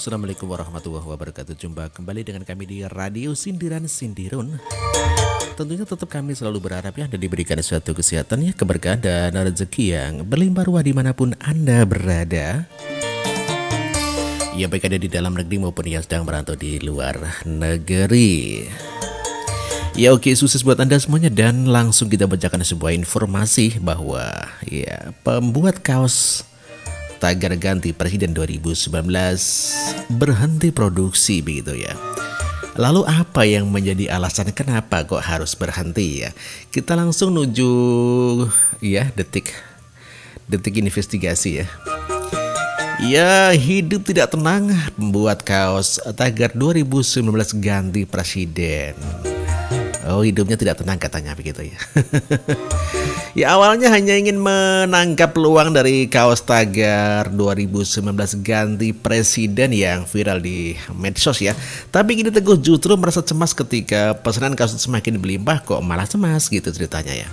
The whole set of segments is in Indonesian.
Assalamualaikum warahmatullahi wabarakatuh. Jumpa kembali dengan kami di Radio Sindiran Sindirun. Tentunya tetap kami selalu berharap ya Anda diberikan suatu kesehatan ya, keberkahan dan rezeki yang berlimpah ruah dimanapun Anda berada. Ya baik ada di dalam negeri maupun yang sedang merantau di luar negeri. Ya oke, sukses buat Anda semuanya dan langsung kita bacakan sebuah informasi bahwa ya pembuat kaos tagar ganti Presiden 2019 berhenti produksi begitu ya. Lalu apa yang menjadi alasan kenapa kok harus berhenti ya? Kita langsung menuju ya detik investigasi ya. Ya hidup tidak tenang pembuat kaos tagar 2019 ganti Presiden. Oh hidupnya tidak tenang katanya begitu ya. Ya awalnya hanya ingin menangkap peluang dari kaos tagar 2019 ganti Presiden yang viral di medsos ya. Tapi kini Teguh justru merasa cemas ketika pesanan kaos semakin berlimpah, kok malah cemas gitu ceritanya ya.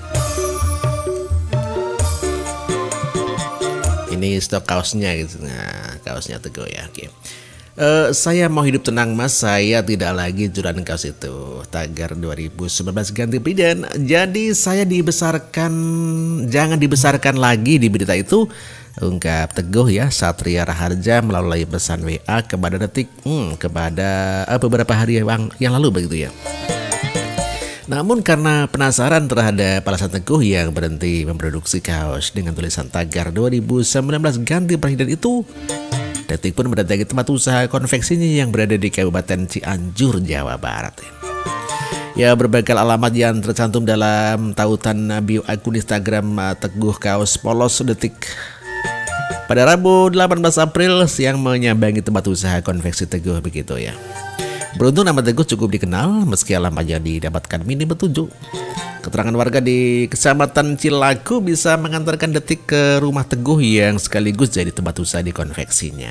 Ini stok kaosnya gitu. Nah kaosnya Teguh ya, oke. Saya mau hidup tenang mas, saya tidak lagi jualan kaos itu tagar 2019 ganti presiden. Jadi saya dibesarkan, jangan dibesarkan lagi di berita itu, ungkap Teguh ya Satria Raharja melalui pesan WA kepada Detik kepada beberapa hari yang lalu begitu ya. Namun karena penasaran terhadap alasan Teguh yang berhenti memproduksi kaos dengan tulisan tagar 2019 ganti presiden itu, Detik pun mendatangi tempat usaha konveksinya yang berada di Kabupaten Cianjur, Jawa Barat. Ya, berbagai alamat yang tercantum dalam tautan bio akun Instagram Teguh Kaos Polos Detik pada Rabu 18 April siang menyambangi tempat usaha konveksi Teguh begitu ya. Beruntung nama Teguh cukup dikenal meski alamatnya didapatkan minim petunjuk. Keterangan warga di Kecamatan Cilaku bisa mengantarkan Detik ke rumah Teguh yang sekaligus jadi tempat usaha di konveksinya.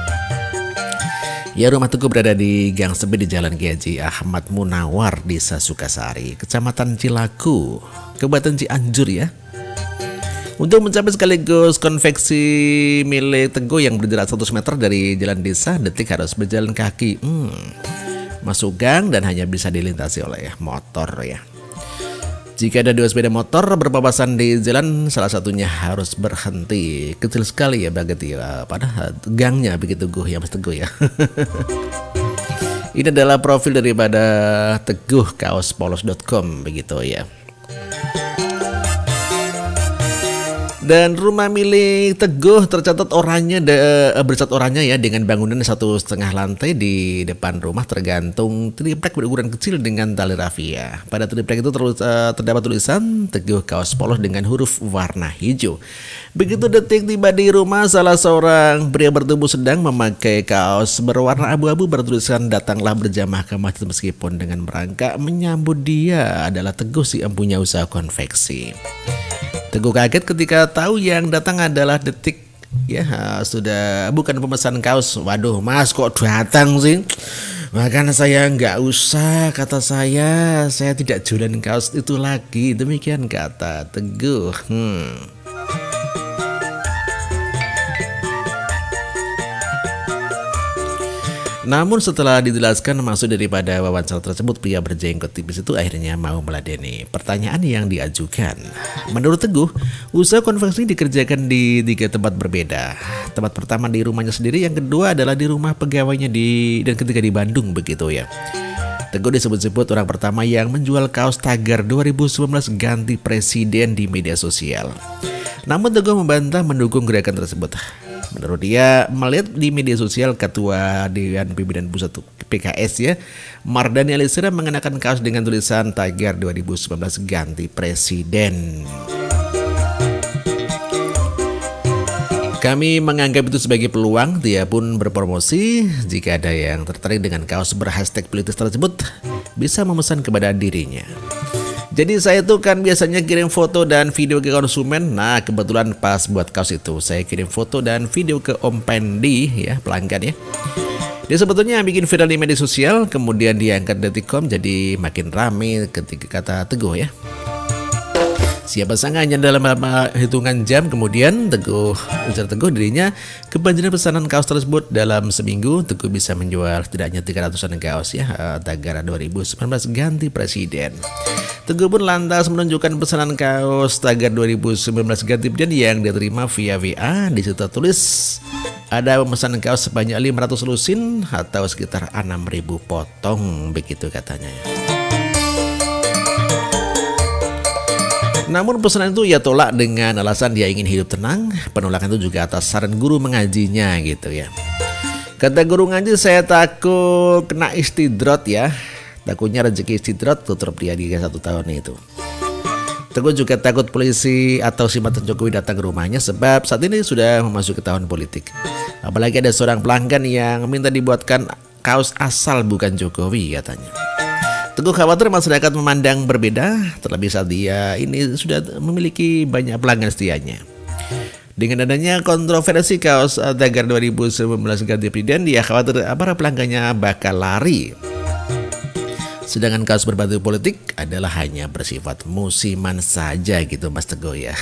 Ya rumah Teguh berada di Gang Sempit di Jalan Kiai Haji Ahmad Munawar, Desa Sukasari, Kecamatan Cilaku, Kabupaten Cianjur ya. Untuk mencapai sekaligus konveksi milik Teguh yang berjarak 100 meter dari jalan desa, Detik harus berjalan kaki masuk gang dan hanya bisa dilintasi oleh motor ya. Jika ada dua sepeda motor berpapasan di jalan, salah satunya harus berhenti. Kecil sekali ya begitu ya, pada gangnya begitu Teguh ya Mas Teguh ya. Ini adalah profil daripada teguhkaospolos.com begitu ya. Dan rumah milik Teguh tercatat bercat oranye ya dengan bangunan 1,5 lantai. Di depan rumah tergantung triplek berukuran kecil dengan tali rafia. Pada triplek itu terdapat tulisan Teguh Kaos Polos dengan huruf warna hijau. Begitu Detik tiba di rumah, salah seorang pria bertubuh sedang memakai kaos berwarna abu-abu bertulisan datanglah berjamaah ke masjid, meskipun dengan merangkak menyambut dia adalah Teguh si empunya usaha konveksi. Teguh kaget ketika tahu yang datang adalah Detik ya, sudah bukan pemesan kaos. Waduh mas kok datang sih? Makanya saya nggak usah, kata saya tidak jualan kaos itu lagi, demikian kata Teguh. Namun setelah dijelaskan maksud daripada wawancara tersebut, pria berjenggot tipis itu akhirnya mau meladeni pertanyaan yang diajukan. Menurut Teguh, usaha konveksi dikerjakan di 3 tempat berbeda. Tempat pertama di rumahnya sendiri, yang kedua adalah di rumah pegawainya dan ketiga di Bandung begitu ya. Teguh disebut-sebut orang pertama yang menjual kaos tagar 2019 ganti Presiden di media sosial. Namun Teguh membantah mendukung gerakan tersebut. Menurut dia, melihat di media sosial Ketua Dewan Pimpinan Pusat PKS ya, Mardani Alisera mengenakan kaos dengan tulisan tagar 2019 ganti Presiden. Kami menganggap itu sebagai peluang. Dia pun berpromosi jika ada yang tertarik dengan kaos berhashtag politis tersebut bisa memesan kepada dirinya. Jadi saya tuh kan biasanya kirim foto dan video ke konsumen. Nah kebetulan pas buat kaos itu saya kirim foto dan video ke Om Pendi ya, pelanggan ya. Dia sebetulnya bikin viral di media sosial, kemudian diangkat Detikcom jadi makin rame ketika kata Teguh ya. Siapa sangka hanya dalam hitungan jam kemudian ujar Teguh dirinya kebanjiran pesanan kaos tersebut. Dalam seminggu Teguh bisa menjual setidaknya 300-an kaos ya. Tagar 2019 ganti presiden. Teguh pun lantas menunjukkan pesanan kaos tagar 2019 ganti presiden yang diterima via WA. Di situ tulis ada pemesanan kaos sebanyak 500 lusin atau sekitar 6.000 potong begitu katanya. Namun pesanan itu ia tolak dengan alasan dia ingin hidup tenang. Penolakan itu juga atas saran guru mengajinya gitu ya. Kata guru ngaji, saya takut kena istidrot ya. Takutnya rezeki istidrot tutup dia di 1 tahun itu. Teguh juga takut polisi atau si mantan Jokowi datang ke rumahnya sebab saat ini sudah memasuki tahun politik. Apalagi ada seorang pelanggan yang minta dibuatkan kaos asal bukan Jokowi katanya. Teguh khawatir masyarakat memandang berbeda, terlebih saat dia ini sudah memiliki banyak pelanggan setianya. Dengan adanya kontroversi kaos tagar 2019 ganti presiden, dia khawatir para pelanggannya bakal lari. Sedangkan kaos berbatu politik adalah hanya bersifat musiman saja gitu Mas Teguh ya.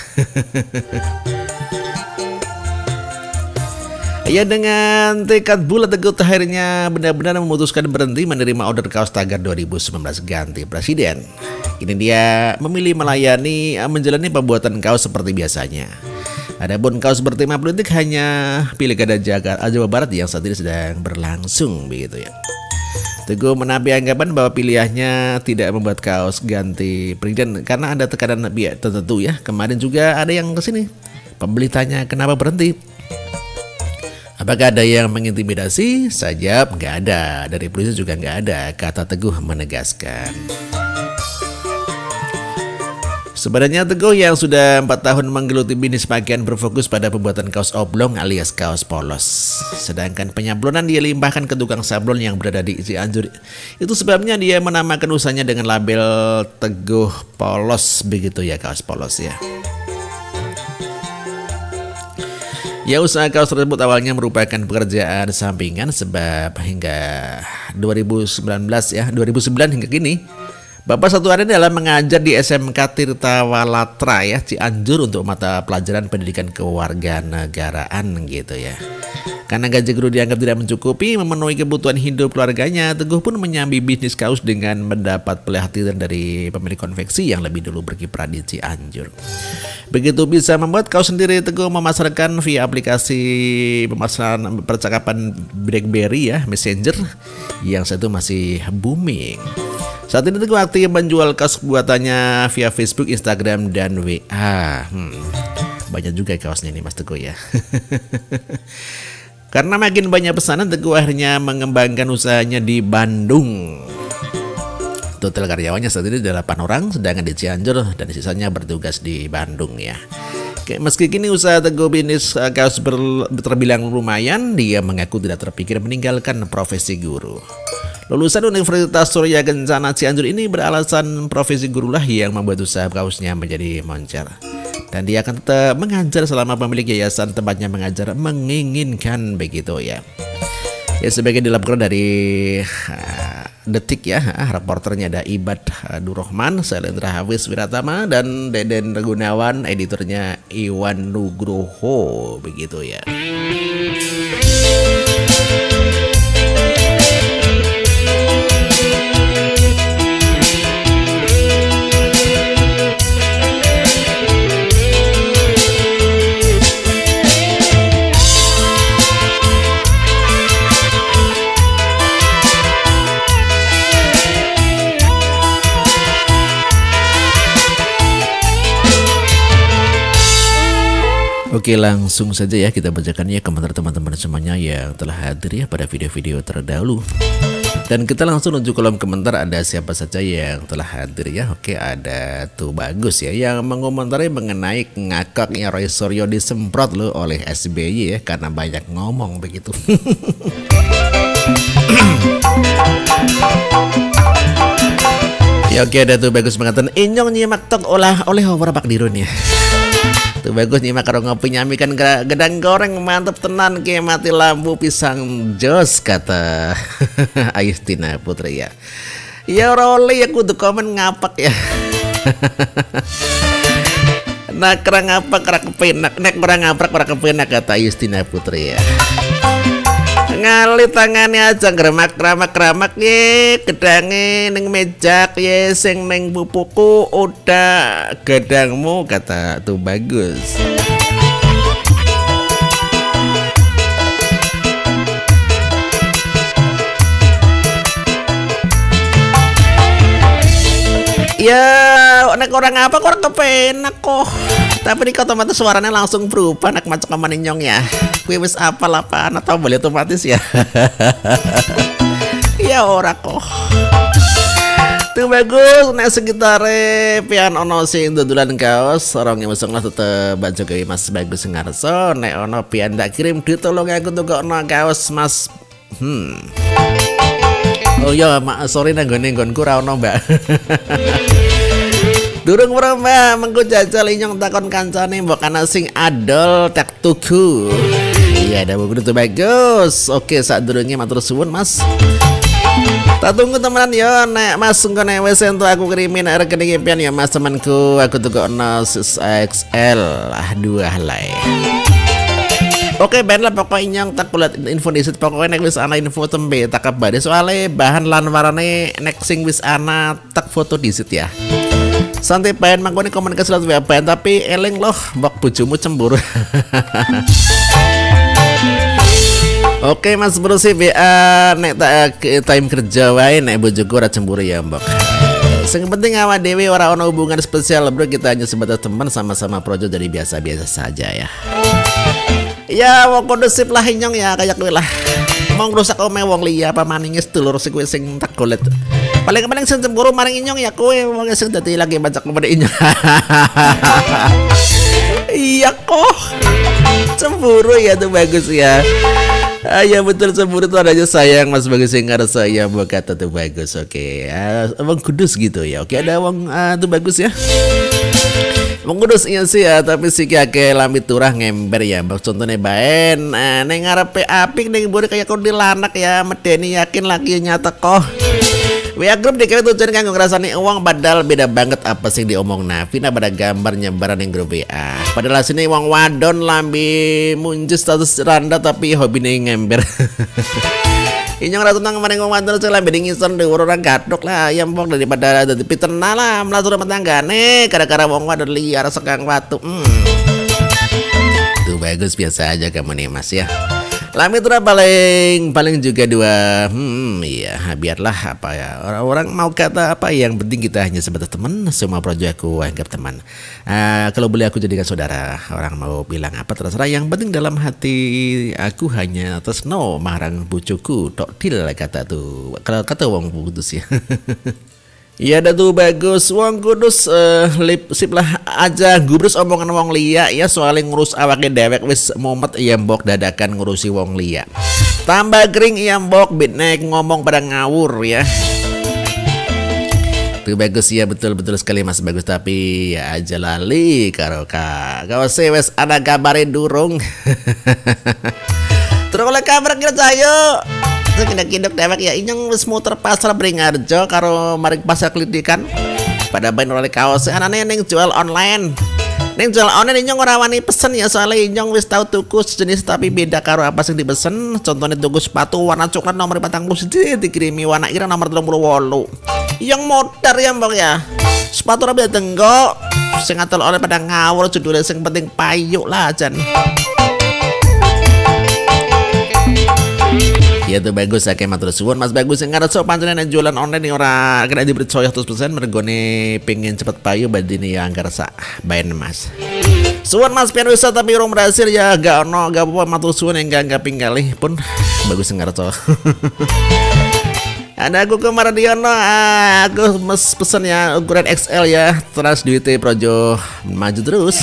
Ya, dengan tekad bulat Teguh akhirnya benar-benar memutuskan berhenti menerima order kaos tagar 2019 ganti presiden. Kini dia memilih menjalani pembuatan kaos seperti biasanya. Adapun kaos bertema politik hanya Pilkada Jawa Barat yang saat ini sedang berlangsung begitu ya. Teguh menampik anggapan bahwa pilihannya tidak membuat kaos ganti presiden karena ada tekanan pihak tertentu ya. Kemarin juga ada yang kesini, pembeli tanya kenapa berhenti. Apakah ada yang mengintimidasi? Sajab nggak ada, dari polisi juga nggak ada, kata Teguh menegaskan. Sebenarnya Teguh yang sudah 4 tahun menggeluti bisnis pakaian berfokus pada pembuatan kaos oblong alias kaos polos. Sedangkan penyablonan dia limpahkan ke tukang sablon yang berada di Cianjur. Itu sebabnya dia menamakan usahanya dengan label Teguh Polos begitu ya, kaos polos ya. Ya, usaha kaos tersebut awalnya merupakan pekerjaan sampingan sebab hingga 2009 hingga kini Bapak satu hari dalam mengajar di SMK Tirtawalatra ya Cianjur untuk mata pelajaran pendidikan kewarganegaraan gitu ya. Karena gaji guru dianggap tidak mencukupi memenuhi kebutuhan hidup keluarganya, Teguh pun menyambi bisnis kaos dengan mendapat pelatihan dari pemilik konveksi yang lebih dulu berkiprah di Cianjur. Begitu bisa membuat kaos sendiri, Teguh memasarkan via aplikasi pemasaran percakapan BlackBerry ya, Messenger, yang saat itu masih booming. Saat ini Teguh aktif menjual kaos buatannya via Facebook, Instagram, dan WA. Banyak juga kaosnya nih Mas Teguh ya. Karena makin banyak pesanan, Teguh akhirnya mengembangkan usahanya di Bandung. Total karyawannya saat ini 8 orang, sedangkan di Cianjur dan sisanya bertugas di Bandung ya. Meski kini usaha Teguh bisnis kaos terbilang lumayan, dia mengaku tidak terpikir meninggalkan profesi guru. Lulusan Universitas Surya Kencana Cianjur ini beralasan profesi gurulah yang membuat usaha kaosnya menjadi moncer. Dan dia akan tetap mengajar selama pemilik yayasan tempatnya mengajar menginginkan begitu ya. Ya, sebagai dilaporkan dari Detik ya, reporternya ada Ibad Durrahman, Selendra Hafiz Wiratama, dan Deden Gunawan, editornya Iwan Nugroho begitu ya. Oke, langsung saja ya kita bacakan ya komentar teman-teman semuanya yang telah hadir ya pada video-video terdahulu. Dan kita langsung menuju kolom komentar, ada siapa saja yang telah hadir ya. Oke, ada tuh Bagus ya yang mengomentari mengenai ngakaknya Roy Suryo disemprot loh oleh SBY ya karena banyak ngomong begitu. Ya oke, ada tuh Bagus mengatakan inyong nyimak tok oleh Howard Pak Dirun ya. Tuh Bagus nyimak karo ngopi nyamikan gedang goreng mantep tenan ke mati lampu pisang jos kata Ayustina Putri ya. Ya Roli ya kudu komen ngapak ya. Nah kerang apa kerang kepenak, nek kurang ngaprak kurang kepenak kata Yustina Putri ya. Ngali tangannya aja keramak ye gedange neng mejak ye sing neng pupuku udah gedangmu kata tuh bagus. Ya, nek orang apa kurang kepenak kok. Tapi ini otomatis suaranya langsung berubah nak macam kaman nyong ya. Kue wis apaan atau boleh otomatis ya. Ya ora kok. Tuh bagus nek sekitar pian ono sing dodolan kaos orang yang mesong lah tetep baju gawe Mas Bagus ngarso nek ono pian ndak kirim duit tolong aku tuh ono kaos Mas. Oh ya, sorry nanggone nggonku ra ono, Mbak. Durung ora Mbak, mengko jajal inyong takon kancane mbok ana sing adol tak tuku. Iya, ada buku itu bagus. Oke, saat durungnya matur suwun, Mas. Tak tunggu temenan ya, nek Mas ngene wis entuk aku kirimin rekening impian ya Mas temanku. Aku tuku ono XL lah dua helai. Oke ben lah pokoknya yang tak kulit info disit pokoknya nek wis ana info tembe tak kabari soalnya bahan lan warane nek sing wis ana tak foto disit ya. Santai ben mangkone komunikasi lewat ben tapi eling loh mbok bojomu cemburu. Oke Mas Bro sih nek tak time kerja wae nek bojoku ora cemburu ya mbok. Yang penting awak dewe ora ono hubungan spesial bro, kita hanya sebatas teman sama-sama projo jadi biasa-biasa saja ya. Ya wong kondusif lah inyong ya kayak gue lah. Mau ngrusak ome wong liya apa maning sedulur sing kowe sing tak golet. Paling sing cemburu maring inyong ya kowe wong sing dadi lagi bacak kepada inyong. Iya kok. Cemburu ya tuh bagus ya. Ya betul cemburu itu adanya sayang Mas Bagus yang ada saya buat kata tuh bagus. Oke. Wong kudus gitu ya. Oke ada wong tuh bagus ya. Mengurus iya sih ya, tapi sih kayak lamit turah ngember ya. Contohnya baen, neng ngarepe apik neng boleh kayak kau dilanak ya. Medeni yakin lagi nyata kok. WA grup dikira tujuan kanggo ngrasani uang padahal beda banget apa sih diomong Vina pada gambar nyebaran yang grup WA. Padahal sini uang wadon lambi muncul status randa tapi hobi neng ngember. Inyong ratu nang kemarin ngomong sih lah beding ngison deh orang gadok lah yang pok daripada ada di pitena lah melatur rumah tangga nih gara-gara wong wadon liar sekang watu. Tuh bagus biasa aja kamu nih Mas ya. Lamitra paling juga dua. Iya biarlah apa ya orang-orang mau kata apa yang penting kita hanya sebatas teman. Semua proyek aku anggap teman. Kalau boleh aku jadikan saudara. Orang mau bilang apa terserah. Yang penting dalam hati aku hanya tresno marang bojoku tok dil kata tuh. Kalau kata wong putus ya. Ya ada tuh bagus wong kudus lip sip lah aja gubrus omongan wong liya ya soalnya ngurus awake dewek wis momet iya mbok dadakan ngurusi wong liya tambah kering iya mbok bitnek ngomong pada ngawur ya. Tuh bagus ya betul sekali Mas Bagus tapi ya aja lali karo kau wes ada kabarin durung. Terus oleh kabar kita ayo kindak-kindak dewek ya inyong wis muter pasar Bringarjo karo maring pasar Klidikan pada bain oleh kaos anane ning jual online. Ning jual online inyong ora wani pesen ya soalnya inyong wis tau tuku sejenis tapi beda karo apa sing dipesen. Contohnya tuku sepatu warna coklat nomor 40 dikirimi warna ireng nomor 38. Yang modar ya mbok ya. Sepatu ra beda tenggok sing atol oleh pada ngawur judulnya sing penting payuk lah jan. Ya tuh bagus ya kayak matur suwun Mas Bagus yang ngarep sok panjenengan jualan online nih ora kena dipercaya 100% mergone pengen cepet payu badine ya anggar sak baen Mas. Suwun Mas pian wisata tapi urung berhasil ya gak ono gak apa matur suwun yang gak pinggalih pun bagus ngarep sok. Ada aku ke Mardiono aku mes pesen ya ukuran XL ya terus duitnya projo maju terus.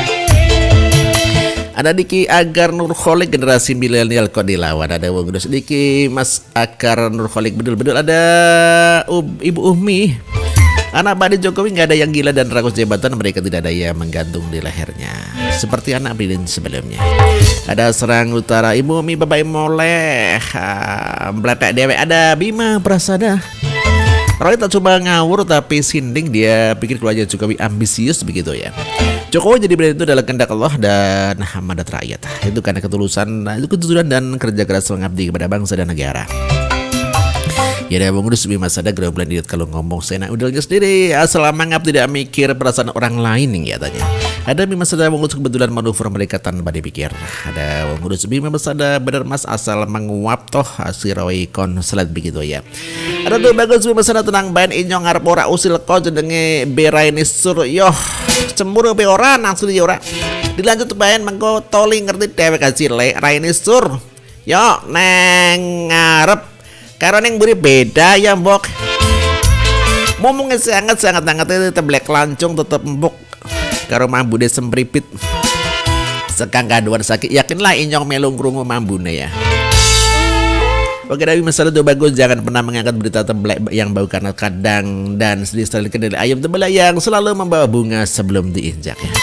Ada Diki Agar Nurholik generasi milenial kok dilawan. Ada Wong Gudus Diki Mas Agar Nurholik bedul-bedul. Ada Ibu Umi. Anak Badi Jokowi nggak ada yang gila dan rakus jabatan. Mereka tidak ada yang menggantung di lehernya seperti anak Bidin sebelumnya. Ada Serang Utara Ibu Umi Bapak Moleh Meletak Dewe. Ada Bima Prasada. Roy tak coba ngawur tapi sinding, dia pikir keluarga Jokowi ambisius begitu ya. Jokowi jadi presiden itu adalah kehendak Allah dan mandat rakyat. Itu karena ketulusan, itu kejujuran dan kerja keras mengabdi kepada bangsa dan negara. Ya ada Bang Kudus Bima Sada gerombolan idiot kalau ngomong seenak udahnya sendiri, selama ngap tidak mikir perasaan orang lain nih katanya. Ada Bima Sada Bang Kudus kebetulan manuver mereka tanpa dipikir. Ada Bang Kudus Bima Sada benar mas asal menguap toh si Roy konslet begitu ya. Ada tuh Bagus Bima Sada tenang bain inyong arep ora usil ko jenenge Beraini Suryo. Cemburu pe ora nangsu ya ora. Dilanjut bain mengko toli ngerti dhewek kacile Raini Sur. Yo neng ngarep karo neng buri beda ya mbok. Ngomongnya sangat itu teblek lancung tetep empuk. Karo mambu de sempripit. Sekang kaduan sakit yakinlah inyong melung krungu mambune ya. Oke Dawi masalah itu bagus, jangan pernah mengangkat berita tembelak yang bau karena kadang dan sedih sekali kedai ayam tembelak yang selalu membawa bunga sebelum diinjak ya.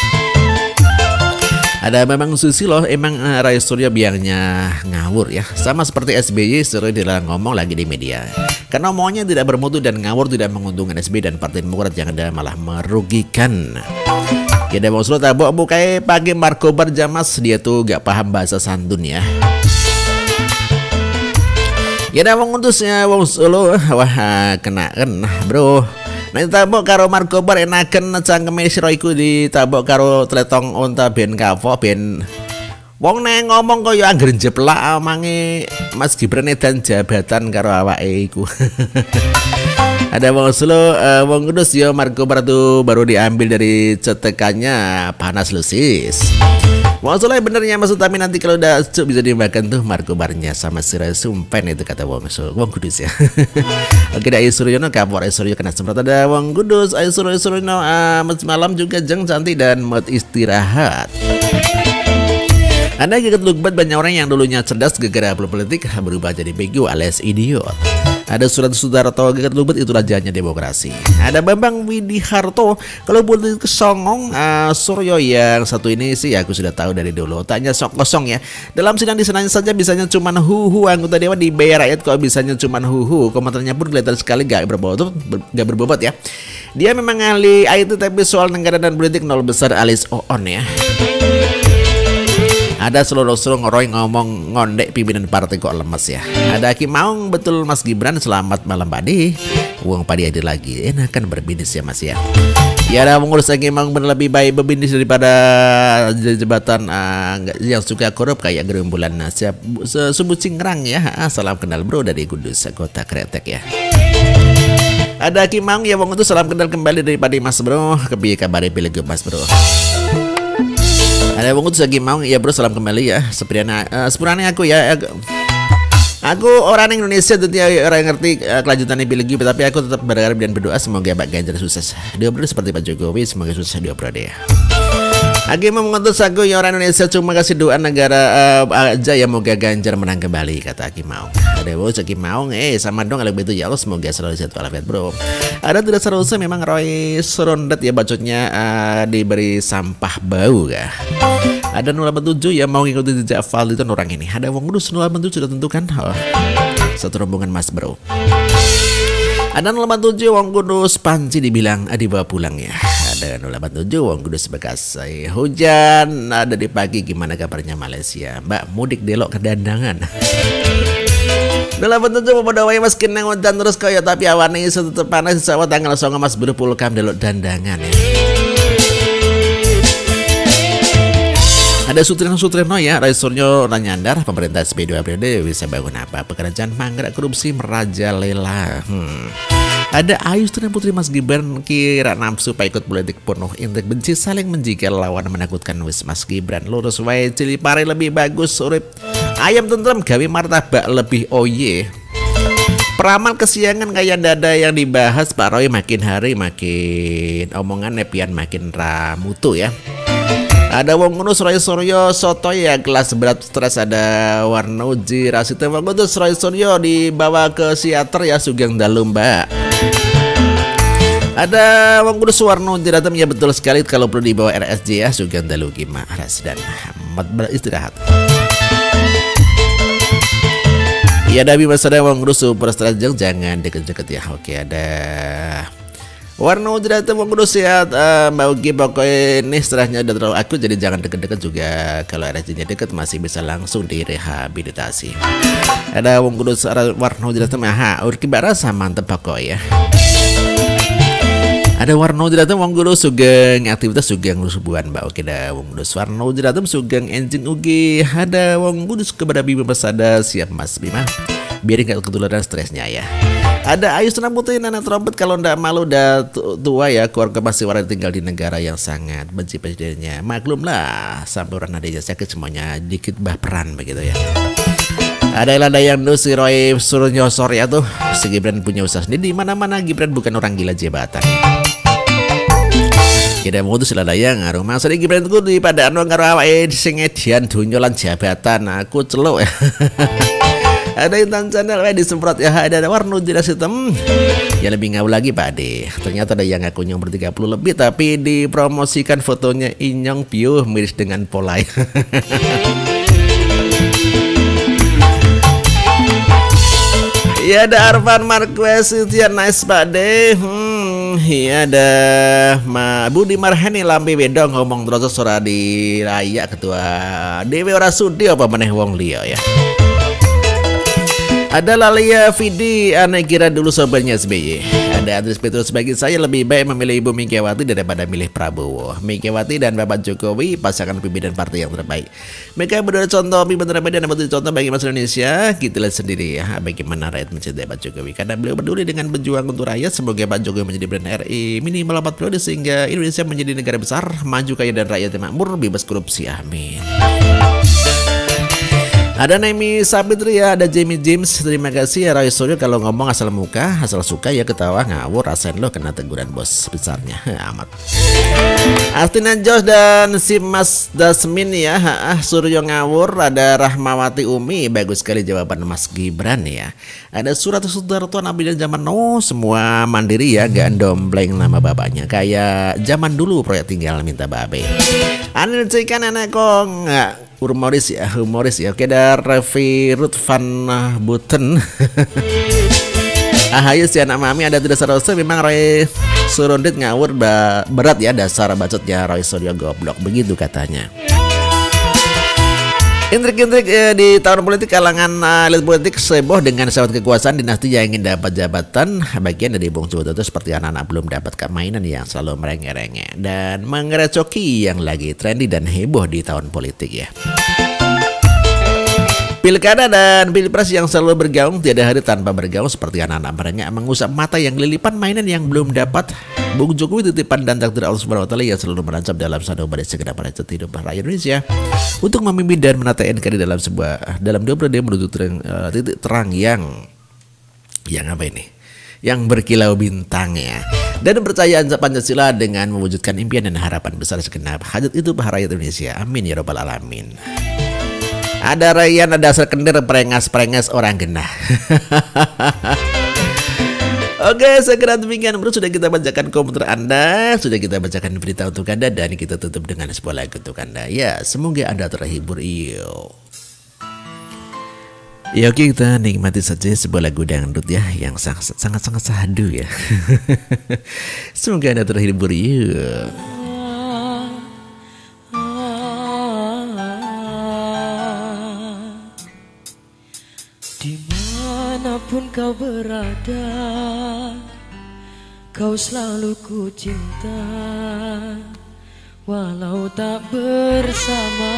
Ada memang Susi loh, emang Ray Suryo biangnya ngawur ya. Sama seperti SBY sering dilarang ngomong lagi di media. Karena omongnya tidak bermutu dan ngawur tidak menguntungkan SBY dan Partai Demokrat, yang ada malah merugikan. Ya ada Bang Solo tabok bukai pagi Markobar Jamas, dia tuh gak paham bahasa santun ya. Ya ada Bang Kudusnya Bang Solo, wah kena bro. Nah tabok karo Markobar enaken cangkeme siroiku ditabok karo tletong onta ben kafo ben wong neng ngomong kaya angger jeplak amange Mas Gibran edan jabatan karo awake iku. Ada Bang Solo, Bang Kudus ya Markobar tuh baru diambil dari cetekannya panas lusis. Bang Solo benernya maksud tapi nanti kalau udah cuk bisa dimakan tuh Markobarnya sama sirai sumpen itu kata Bang Solo, Bang Kudus ya. Oke dah Suryono kapor Suryo kena semprot, ada Bang Kudus Suryono malam juga jeng cantik dan mood istirahat. Anda geget lukbat banyak orang yang dulunya cerdas gegara politik berubah jadi bego alias idiot. Ada Surat Sudarto geget lukbat itu rajanya demokrasi. Ada Bambang Widiharto kalau politik kesongong Suryo yang satu ini sih aku sudah tahu dari dulu. Tanya sok kosong ya. Dalam sidang di sananya saja bisanya cuman huhu, anggota dewan dibayar rakyat kok bisanya cuman huhu. Komentarnya pun kelihatan sekali gak berbobot ya. Dia memang ahli IT tapi soal negara dan politik nol besar alias on ya. Ada seluruh Roy ngomong ngondek pimpinan partai kok lemes ya. Ada Aki Maung betul Mas Gibran selamat malam Padi. Uang Padi ada lagi enakan berbisnis ya Mas ya. Ya ada mengurus Aki Maung bener lebih baik berbisnis daripada jabatan yang suka korup kayak gerombolan siap subuh cingkrang ya. Salam kenal bro dari Kudus kota Kretek ya. Ada Aki Maung ya Bang itu salam kenal kembali daripada Mas bro. Kebiaya kabari pilih Mas bro. Ada Bang Kudus lagi mau ya bro, salam kembali ya. Sepurane aku ya. Aku orang Indonesia tentunya orang yang ngerti kelanjutannya pilih tapi aku tetap berharap dan berdoa semoga Pak Ganjar sukses. Dia bro seperti Pak Jokowi semoga sukses dia bro deh. Aku mau mengutus aku ya orang Indonesia cuma kasih doa negara aja ya moga Ganjar menang kembali kata Aki Maung. Ada bos Aki Maung sama dong kalau begitu ya Allah semoga selalu sehat walafiat bro. Ada tidak seharusnya memang Roy Serondet ya bacotnya diberi sampah bau kah. Ada 087 ya mau ngikutin jejak Val itu orang ini. Ada Wong Kudus 087 sudah tentukan satu rombongan mas bro. Ada 087 Wong Kudus Panci dibilang dibawa pulang ya. Ada 087 Wong Kudus bekas hujan. Ada di pagi gimana kabarnya Malaysia Mbak mudik delok ke dandangan. 087 memodawai mas kenang hujan terus kaya tapi awane iso tetep panas sawat tanggal 9 mas bro pulkam delok dandangan ya. Ada Sutrino ya, Ray Suryo nyandar pemerintah SP2 periode bisa bangun apa? Pekerjaan mangkrak korupsi merajalela. Ada Ayu Sri Putri Mas Gibran kira nafsu pak ikut politik penuh intrik benci saling menjigal lawan menakutkan wis Mas Gibran lurus wae cili pare lebih bagus urip ayam tentrem gawe martabak lebih oye. Peramal kesiangan kayak dada yang dibahas Pak Roy makin hari makin omongan nepian makin ramutu ya. Ada Wong Kudus Roy Suryo soto ya kelas berat stres. Ada Warna Uji Rasita Wong Kudus Roy Suryo dibawa ke psikiater ya Sugeng Dalu Mbak. Ada Wong Kudus Warna Uji datang ya betul sekali kalau perlu dibawa RSJ ya Sugeng Dalu Gima Ras dan Ahmad beristirahat. Ya ada Bima Sada wong kudu super strajeng jangan deket-deket ya. Oke, ada Warna udah tuh wong kudu sehat. Mbak Ugi pokoknya ini setelahnya udah terlalu akut, jadi jangan deket-deket juga. Kalau RSJ-nya deket masih bisa langsung direhabilitasi. Ada wong kudu warna udah tuh urki barasa mantep pokoknya. Ada warna udah wong kudu sugeng aktivitas sugeng lusubuan Mbak. Oke, ada wong kudu warna udah sugeng engine ugi. Ada wong kudu kepada Bima Persada siap Mas Bima. Biar gak ketularan stresnya ya. Ada Ayu Senang Putih Nana Trompet, kalau ndak malu udah tua ya, keluarga masih waras tinggal di negara yang sangat benci presidennya. Maklum lah, sampai orang ada sakit semuanya dikit baperan begitu ya. Ada yang si Roy suruh nyosor ya tuh, si Gibran punya usaha sendiri di mana-mana. Gibran bukan orang gila jabatan. Kita mau tuh seladayang ngaruh masa di Gibran itu di pada anu ngaruh awake sing edian dunyolan jabatan aku celuk ya. Ada Intan Channel disemprot ya, ada warna jelas hitam. Ya lebih ngawur lagi Pak De. Ternyata ada yang ngaku nyong ber 30 lebih tapi dipromosikan fotonya Inyong Piuh miris dengan Polai. Ya ada Arvan Marquez itu nice Pak De. Iya ada Budi Marhani Lampi Bedong ngomong terus suara di raya ketua Dewi Rasudi apa meneh wong liya ya. Ada Lalia Vidi, aneh kira dulu sobatnya SBY. Ada Andres Petrus, bagi saya lebih baik memilih Ibu Megawati daripada milih Prabowo. Megawati dan Bapak Jokowi pasangan pimpinan partai yang terbaik. Mereka berdua contoh pimpinan terbaik dan dapat contoh bagi masyarakat Indonesia. Kita lihat sendiri ya bagaimana rakyat mencintai Pak Jokowi. Karena beliau peduli dengan berjuang untuk rakyat. Semoga Pak Jokowi menjadi brand RI minimal 4 periode sehingga Indonesia menjadi negara besar, maju kaya dan rakyat makmur, bebas korupsi. Amin. Ada Naimi Sabitri ya, ada Jamie James, terima kasih ya. Roy Suryo kalau ngomong asal muka, asal suka ya ketawa ngawur, rasain lo kena teguran bos besarnya amat. Astina Jos dan si Mas Dasmin ya, Suryo ngawur. Ada Rahmawati Umi, bagus sekali jawaban Mas Gibran ya. Ada Surat Sudarto Nabi dan zaman semua mandiri ya, gak dombleng nama bapaknya kayak zaman dulu proyek tinggal minta babe. Anil cikan anak kong humoris ya. Oke, ada Revi Ruth Van Buten. Ahayu si anak mami, ada tidak seharusnya memang Roy Surundit ngawur berat ya, dasar bacotnya Roy Suryo goblok begitu katanya. Intrik-intrik di tahun politik, kalangan elit politik seboh dengan sahabat kekuasaan dinasti yang ingin dapat jabatan. Bagian dari Bung Jododo seperti anak-anak belum dapat mainan yang selalu merengek-rengek dan mengerecoki yang lagi trendy dan heboh di tahun politik ya. Pilkada dan pilpres yang selalu bergaung, tiada hari tanpa bergaung seperti anak-anak merengek mengusap mata yang lilipan mainan yang belum dapat. Bung Jokowi titipan dan takdir Allah Subhanahu wa Ta'ala yang selalu merancap dalam satu badai segenap rakyat hidup rakyat Indonesia untuk memimpin dan menata NKRI dalam 2 periode menuju titik terang yang apa ini? Yang berkilau bintang ya. Dan percayaan Pancasila dengan mewujudkan impian dan harapan besar segenap hajat itu rakyat Indonesia. Amin ya rabbal alamin. Ada Ryan, ada sekendir perengas-perengas orang genah. Oke, segera demikian bro, sudah kita bacakan komentar Anda, sudah kita bacakan berita untuk Anda, dan kita tutup dengan sebuah lagu untuk Anda. Ya, semoga Anda terhibur. Ya oke, kita nikmati saja sebuah lagu dangdut ya, yang sangat-sangat sahdu ya. Semoga Anda terhibur. Dimanapun kau berada, kau selalu ku cinta, walau tak bersama.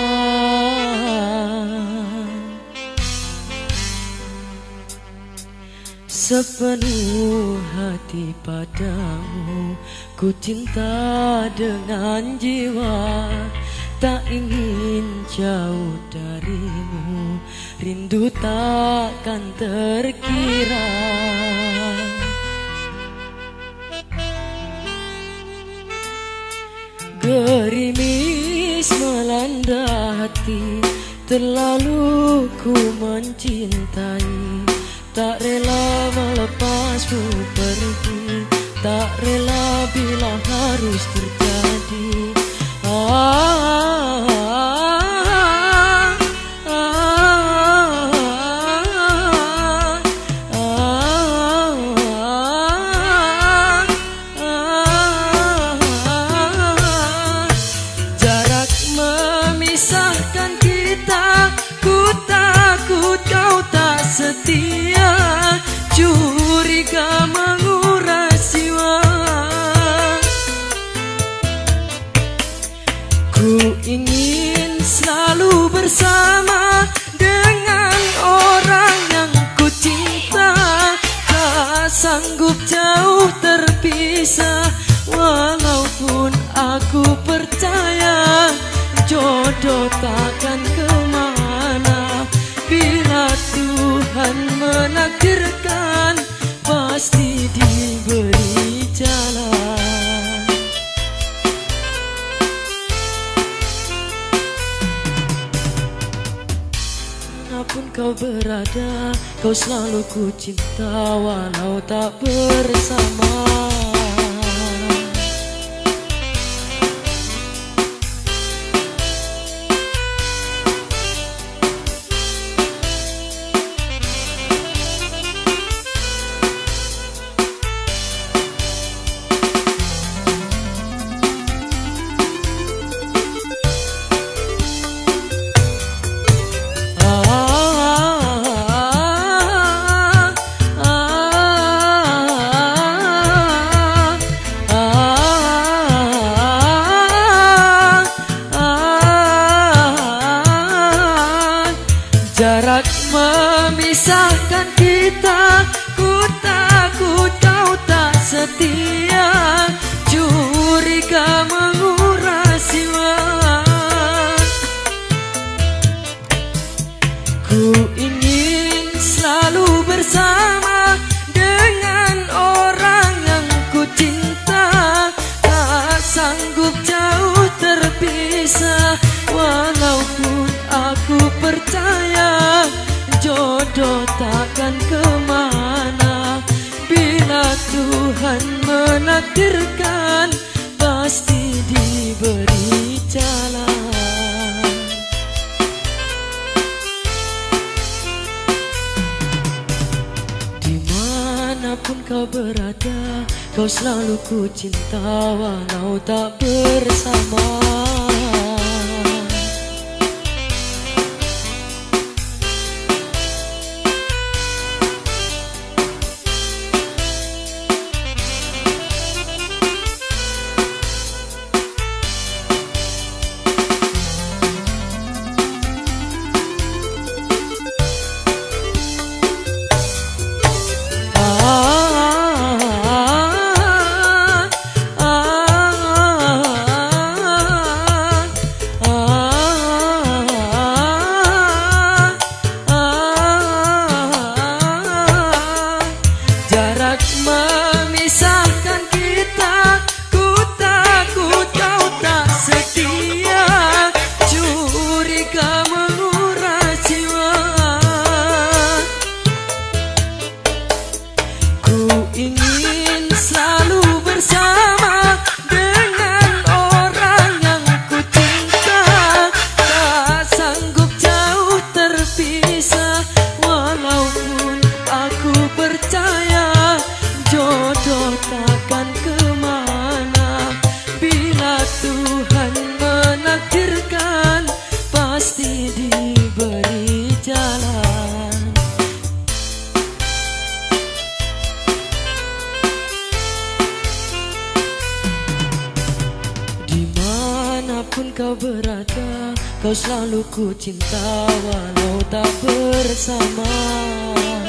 Sepenuh hati padamu, ku cinta dengan jiwa, tak ingin jauh darimu, rindu takkan terkira. Gerimis melanda hati, terlalu ku mencintai, tak rela melepasmu pergi, tak rela bila harus terjadi. curiga menguras jiwa. Ku ingin selalu bersama dengan orang yang ku cinta. Tak sanggup jauh terpisah, walaupun aku percaya jodoh takkan kemana. Bila Tuhan menakdirkan, pasti diberi jalan. Manapun kau berada, kau selalu ku cinta walau tak bersama. Jarak memisahkan kita, ku takut kau tak setia. Curiga menguras jiwa. Ku ingin selalu bersama dengan orang yang ku cinta. Tak sanggup jauh terpisah, walaupun aku percaya jodoh takkan kemana. Bila Tuhan menakdirkan, pasti diberi jalan. Dimanapun kau berada, kau selalu ku cinta walau tak bersama. Jarak memisahkan kita, ku takut kau tak setia. Curiga menguras jiwa. Ku ingin selalu bersama dengan orang yang ku cinta. Tak sanggup jauh terpisah, walaupun aku percaya jodoh takkan kemana. Bila Tuhan menakdirkan, pasti diberi jalan. Dimanapun kau berada, kau selalu ku cinta walau tak bersama.